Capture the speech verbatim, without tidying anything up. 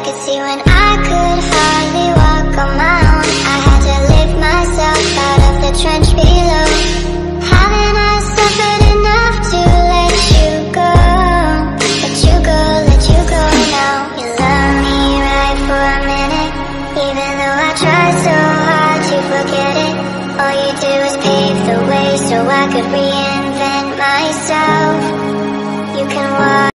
could see when I could hardly walk on my own. I had to lift myself out of the trench below. Haven't I suffered enough to let you go? Let you go, let you go now. You love me right for a minute, even though I try so hard to forget it. All you do is pave the way so I could reinvent myself. You can walk